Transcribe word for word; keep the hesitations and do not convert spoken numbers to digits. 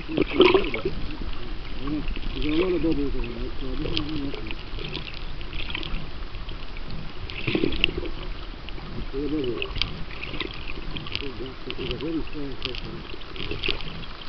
There's a lot of bubbles on that, so I don't know what to do. It's a very strong fish.